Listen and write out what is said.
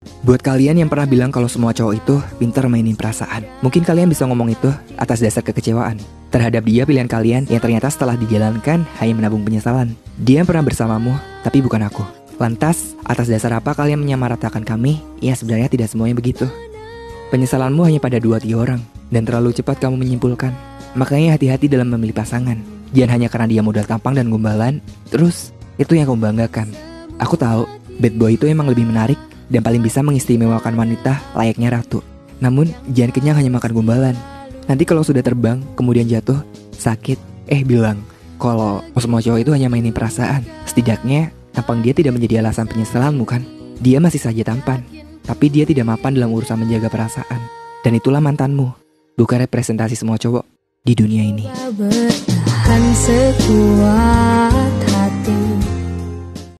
Buat kalian yang pernah bilang kalau semua cowok itu pintar mainin perasaan, mungkin kalian bisa ngomong itu atas dasar kekecewaan terhadap dia pilihan kalian yang ternyata setelah dijalankan hanya menabung penyesalan. Dia pernah bersamamu, tapi bukan aku. Lantas, atas dasar apa kalian menyamaratakan kami? Ya sebenarnya tidak semuanya begitu. Penyesalanmu hanya pada 2-3 orang, dan terlalu cepat kamu menyimpulkan. Makanya hati-hati dalam memilih pasangan. Jangan hanya karena dia modal tampang dan gombalan, terus itu yang kamu banggakan. Aku tahu, bad boy itu emang lebih menarik dan paling bisa mengistimewakan wanita layaknya ratu. Namun, jangan kenyang hanya makan gombalan. Nanti kalau sudah terbang, kemudian jatuh, sakit, bilang kalau semua cowok itu hanya mainin perasaan. Setidaknya, tampang dia tidak menjadi alasan penyesalanmu kan? Dia masih saja tampan, tapi dia tidak mapan dalam urusan menjaga perasaan. Dan itulah mantanmu, bukan representasi semua cowok di dunia ini. Bertahan sekuat